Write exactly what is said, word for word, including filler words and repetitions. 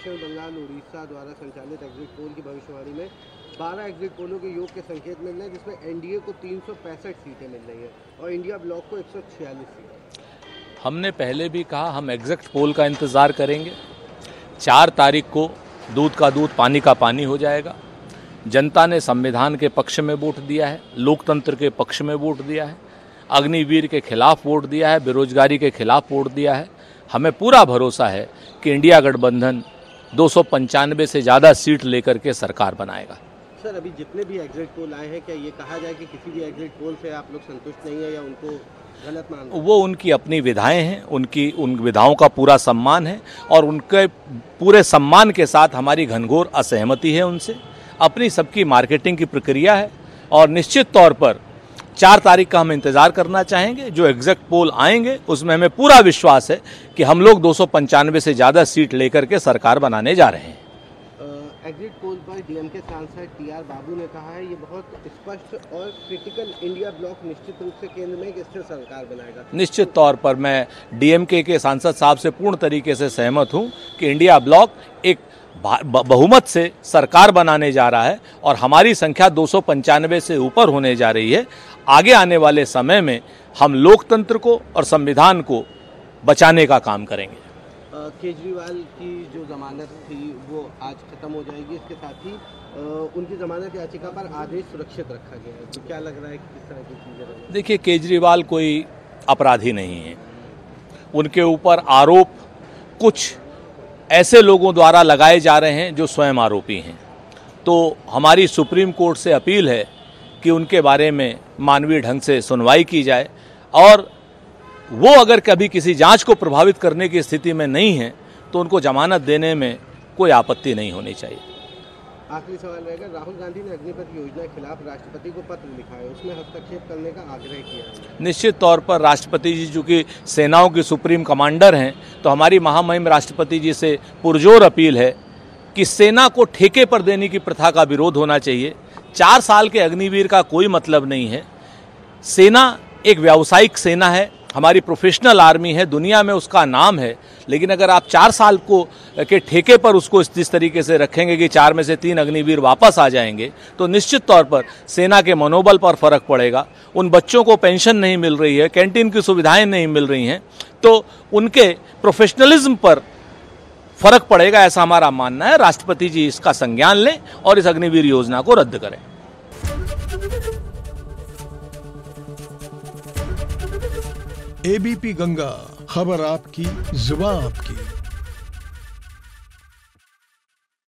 दक्षिण बंगाल उड़ीसा द्वारा संचालित एग्जिट पोल की भविष्यवाणी में बारह एग्जिट पोलों के योग के संकेत मिल रहे हैं, जिसमें एनडीए को तीन सौ पैंसठ सीटें मिल रही हैं और इंडिया ब्लॉक को एक सौ छियालीस सीटें। हमने पहले भी कहा हम एग्जिट पोल का इंतज़ार करेंगे। चार तारीख को दूध का दूध पानी का पानी हो जाएगा। जनता ने संविधान के पक्ष में वोट दिया है, लोकतंत्र के पक्ष में वोट दिया है, अग्निवीर के खिलाफ वोट दिया है, बेरोजगारी के खिलाफ वोट दिया है। हमें पूरा भरोसा है कि इंडिया गठबंधन दो सौ पंचानवे से ज़्यादा सीट लेकर के सरकार बनाएगा। सर, अभी जितने भी एग्जिट पोल आए हैं, क्या ये कहा जाए कि किसी भी एग्जिट पोल से आप लोग संतुष्ट नहीं है या उनको गलत मान रहे हैं? वो उनकी अपनी विधाएं हैं, उनकी उन विधाओं का पूरा सम्मान है और उनके पूरे सम्मान के साथ हमारी घनघोर असहमति है उनसे। अपनी सबकी मार्केटिंग की प्रक्रिया है और निश्चित तौर पर चार तारीख का हम इंतजार करना चाहेंगे। जो एग्जिट पोल आएंगे उसमें हमें पूरा विश्वास है कि हम लोग दो सौ पंचानवे से ज़्यादा सीट लेकर के सरकार बनाने जा रहे हैं। एग्जिट पोल पर डीएम के सांसद टी आर बाबू ने कहा है ये बहुत स्पष्ट और क्रिटिकल, इंडिया ब्लॉक निश्चित रूप से केंद्र में एक स्थिर सरकार बनाएगा। निश्चित तौर पर मैं डीएमके के सांसद साहब से पूर्ण तरीके से सहमत हूं कि इंडिया ब्लॉक एक बहुमत से सरकार बनाने जा रहा है और हमारी संख्या दो सौ पंचानवे से ऊपर होने जा रही है। आगे आने वाले समय में हम लोकतंत्र को और संविधान को बचाने का काम करेंगे। केजरीवाल की जो जमानत थी वो आज खत्म हो जाएगी, इसके साथ ही उनकी जमानत याचिका पर आदेश सुरक्षित रखा गया है, तो क्या लग रहा है कि किस तरह की चीजें? देखिए, केजरीवाल कोई अपराधी नहीं है। उनके ऊपर आरोप कुछ ऐसे लोगों द्वारा लगाए जा रहे हैं जो स्वयं आरोपी हैं। तो हमारी सुप्रीम कोर्ट से अपील है कि उनके बारे में मानवीय ढंग से सुनवाई की जाए और वो अगर कभी किसी जांच को प्रभावित करने की स्थिति में नहीं है तो उनको जमानत देने में कोई आपत्ति नहीं होनी चाहिए। आखिरी सवाल रहेगा, राहुल गांधी ने अग्निपथ योजना के खिलाफ राष्ट्रपति को पत्र लिखा है, उसमें हस्तक्षेप करने का आग्रह किया है। निश्चित तौर पर राष्ट्रपति जी चूंकि सेनाओं के सुप्रीम कमांडर हैं तो हमारी महामहिम राष्ट्रपति जी से पुरजोर अपील है कि सेना को ठेके पर देने की प्रथा का विरोध होना चाहिए। चार साल के अग्निवीर का कोई मतलब नहीं है। सेना एक व्यावसायिक सेना है, हमारी प्रोफेशनल आर्मी है, दुनिया में उसका नाम है, लेकिन अगर आप चार साल को के ठेके पर उसको इस तरीके से रखेंगे कि चार में से तीन अग्निवीर वापस आ जाएंगे तो निश्चित तौर पर सेना के मनोबल पर फर्क पड़ेगा। उन बच्चों को पेंशन नहीं मिल रही है, कैंटीन की सुविधाएं नहीं मिल रही हैं, तो उनके प्रोफेशनलिज्म पर फर्क पड़ेगा, ऐसा हमारा मानना है। राष्ट्रपति जी इसका संज्ञान लें और इस अग्निवीर योजना को रद्द करें। एबीपी गंगा, खबर आपकी, जुबान आपकी।